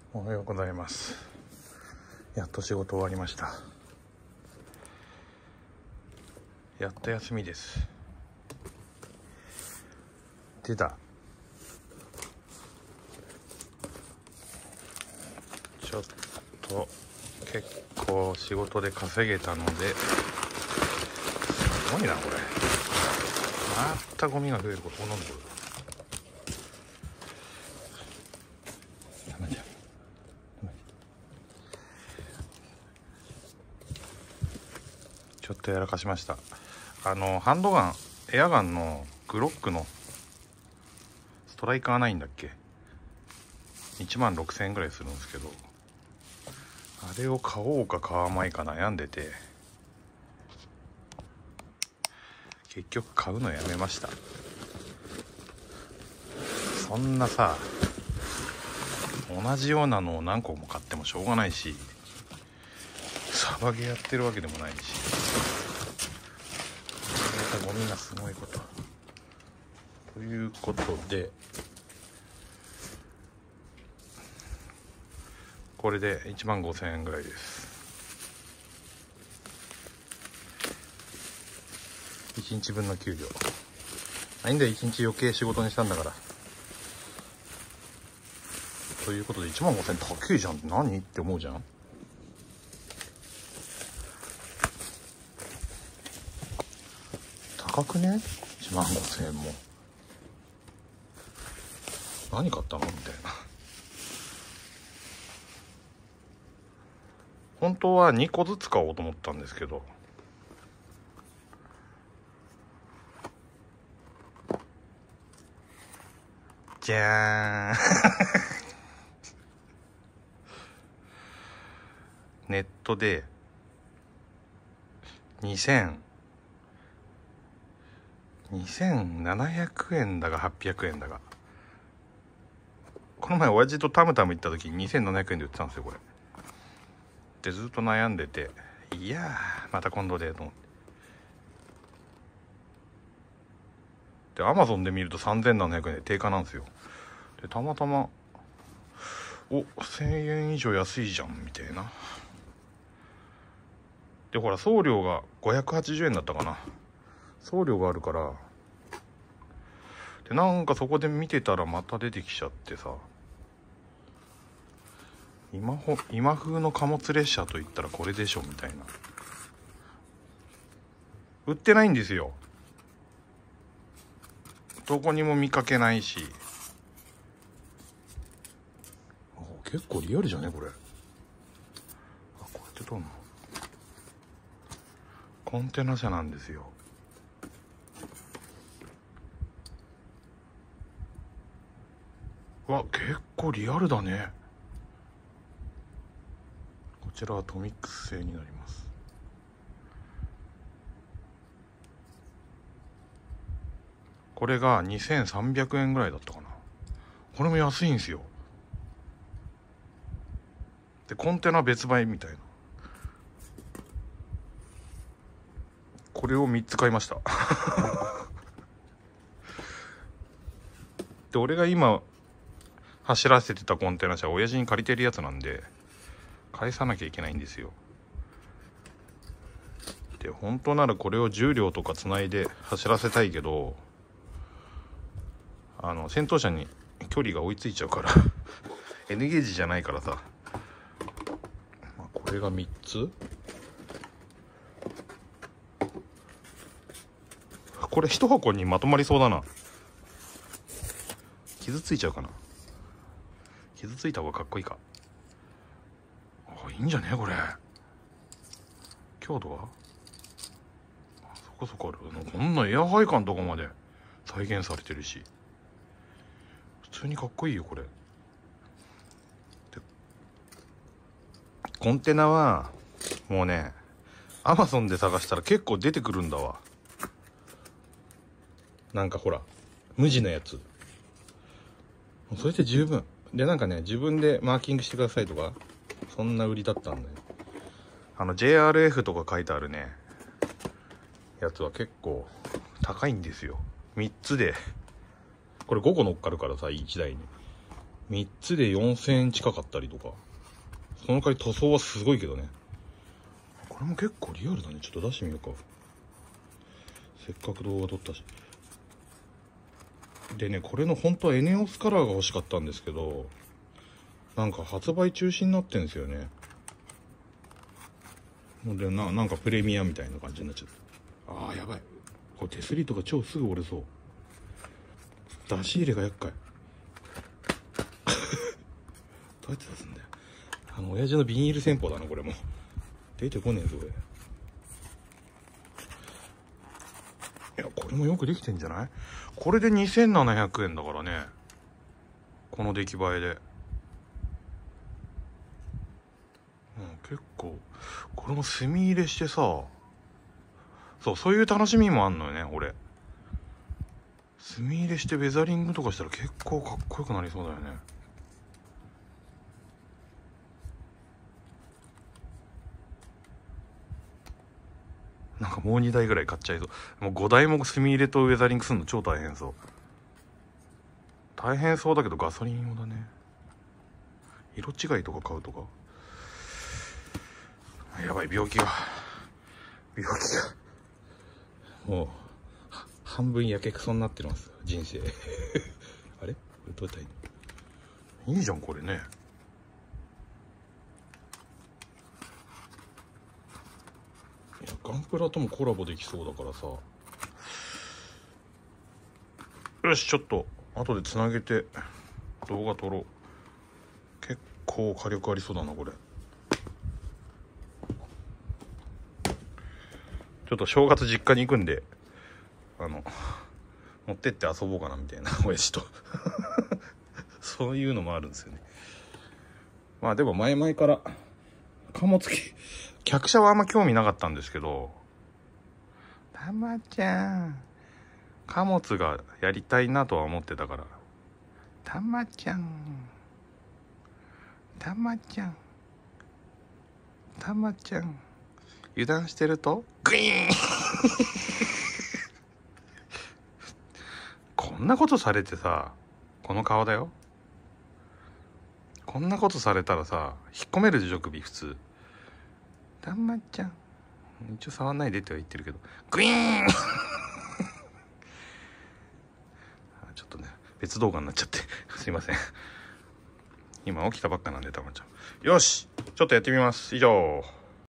おはようございます。やっと仕事終わりました。やっと休みです。出た。ちょっと結構仕事で稼げたので、すごいなこれ。またゴミが増えること。なんだこれ。ちょっとやらかしました。ハンドガン、エアガンのグロックのストライカー9だっけ、16,000円ぐらいするんですけど、あれを買おうか買わないか悩んでて、結局買うのやめました。そんなさ、同じようなのを何個も買ってもしょうがないし、サバゲーやってるわけでもないし、またゴミがすごいこと。ということで、これで15,000円ぐらいです。1日分の給料。いいんだよ、1日余計仕事にしたんだから。ということで、15,000円高いじゃんって何って思うじゃん。高くね ?15,000円も。何買ったのみたいな。本当は2個ずつ買おうと思ったんですけど、じゃーんネットで2700円だが800円だが、この前親父とタムタム行った時に2700円で売ってたんですよこれで。ずっと悩んでて、いやーまた今度でと思って、でアマゾンで見ると3700円で定価なんですよ。でたまたま1000円以上安いじゃんみたいな。でほら送料が580円だったかな。送料があるから、でなんかそこで見てたらまた出てきちゃってさ、今風の貨物列車といったらこれでしょみたいな。売ってないんですよ、どこにも見かけないし。結構リアルじゃねこれ。こうやって撮るのコンテナ車なんですよ。結構リアルだね。こちらはトミックス製になります。これが2300円ぐらいだったかな。これも安いんですよ。でコンテナ別売みたいな。これを3つ買いましたで俺が今走らせてたコンテナ車親父に借りてるやつなんで返さなきゃいけないんですよ。で本当ならこれを10両とかつないで走らせたいけど、先頭車に距離が追いついちゃうからN ゲージじゃないからさ、これが3つ。これ1箱にまとまりそうだな。傷ついちゃうかな。傷ついた方がかっこいいか。いいんじゃねこれ。強度はそこそこある。こんなエアハイ感とかまで再現されてるし、普通にかっこいいよこれ。でコンテナはもうね、アマゾンで探したら結構出てくるんだわ。なんかほら無地のやつ、それで十分で、なんかね自分でマーキングしてくださいとか、そんな売りだったんだよ。JRF とか書いてあるねやつは結構高いんですよ。3つでこれ5個乗っかるからさ、1台に 3つで4000円近かったりとか。その代わり塗装はすごいけどね。これも結構リアルだね。ちょっと出してみようか。せっかく動画撮ったし。でね、これの本当はエネオスカラーが欲しかったんですけど、なんか発売中止になってんですよね。でなんかプレミアみたいな感じになっちゃった。ああ、やばい。これ手すりとか超すぐ折れそう。出し入れが厄介。どうやって出すんだよ。親父のビニール戦法だな、これも。出てこねえぞ、俺。いや、これもよくできてんじゃない？これで2700円だからね。この出来栄えで。結構、これも墨入れしてさ、そういう楽しみもあんのよね、俺。墨入れしてウェザリングとかしたら結構かっこよくなりそうだよね。なんかもう2台ぐらい買っちゃいそう。もう5台も墨入れとウェザリングするの超大変そう。大変そうだけどガソリン用だね。色違いとか買うとか。やばい、病気が。もう、半分やけくそになってます、人生。あれ？どうやったらいいの？いいじゃん、これね。いや、ガンプラともコラボできそうだからさ。よし、ちょっと、後でつなげて、動画撮ろう。結構火力ありそうだな、これ。ちょっと正月実家に行くんで、持ってって遊ぼうかなみたいな、親父と。そういうのもあるんですよね。まあでも前々から、貨物機、客車はあんま興味なかったんですけど、たまちゃん、貨物がやりたいなとは思ってたから、たまちゃん、油断してるとグイーンこんなことされてさ、この顔だよ。こんなことされたらさ、引っ込めるでしょ、首普通。たまちゃん、一応触んないでっては言ってるけど、グイーンちょっとね、別動画になっちゃってすいません。今起きたばっかなんで、たまちゃん。よし、ちょっとやってみます。以上。